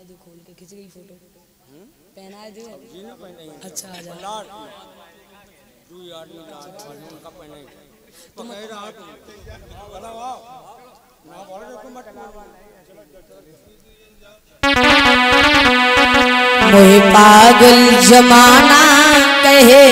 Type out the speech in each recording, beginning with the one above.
दो खोल के खींच गई फोटो पहना दो अच्छा आ जा तू यार उनका पहने तो कह रहा तू बोला वाह ना बोले देखो मत मोहे पागल जमाना कहे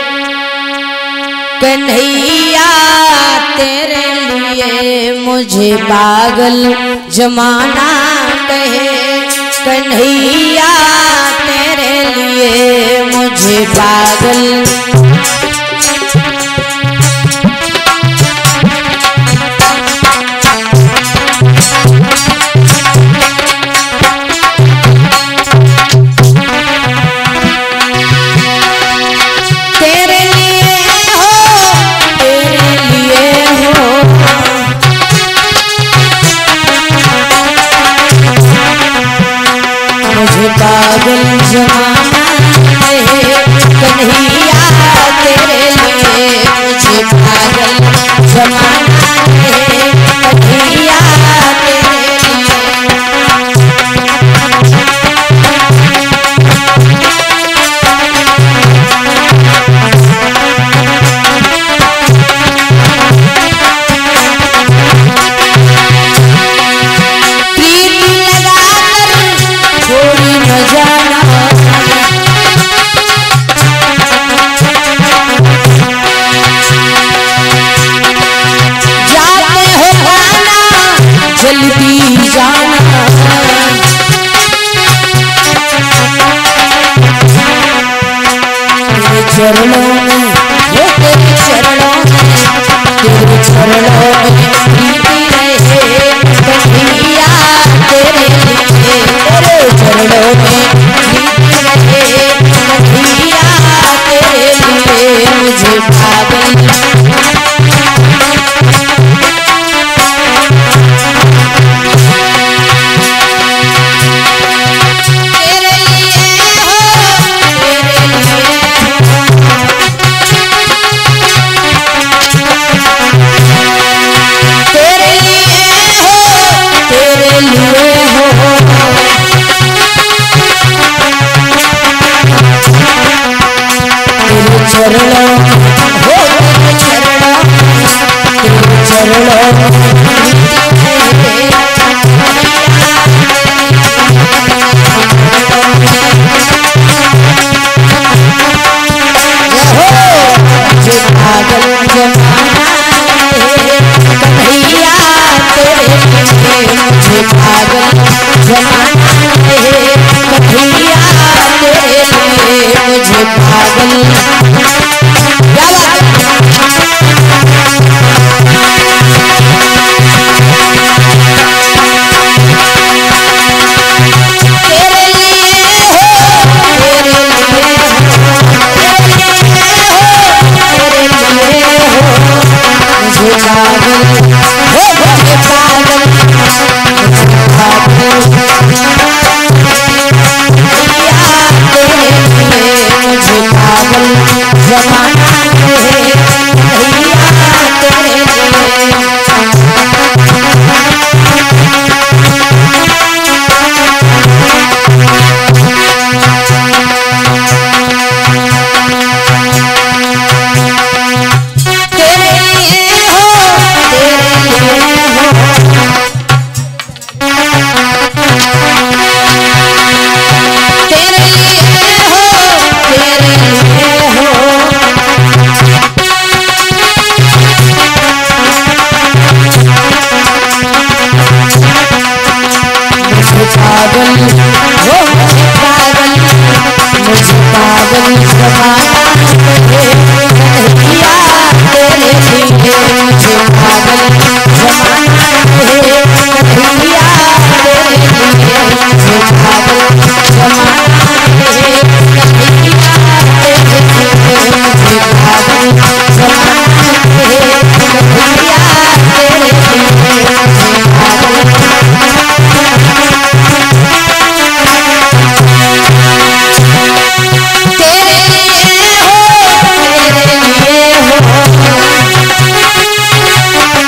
कन्हैया तेरे लिए मुझे पागल जमाना कहे कन्हैया तेरे लिए मुझे पागल पागल जमाना है कन्हैया तेरे लिए मुझे पागल जमाना है कन्हैया तेरे जल्दी जाना तेरे चरणों में वो तेरे चरणों में तेरे चरणों में प्रीति रहे कन्हैया तेरे लिए तेरे चरणों में प्रीति रहे कन्हैया तेरे लिए मुझे पागल चरणों हो तेरे चरणों तेरे चरणों मुझे पागल जमाना है कन्हैया तेरे लिए मुझे पागल जमाना है कन्हैया तेरे लिए मुझे पागल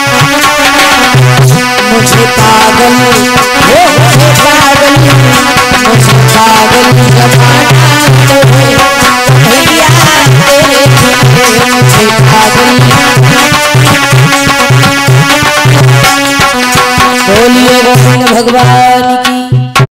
पागल बोलिए गोविंद भगवान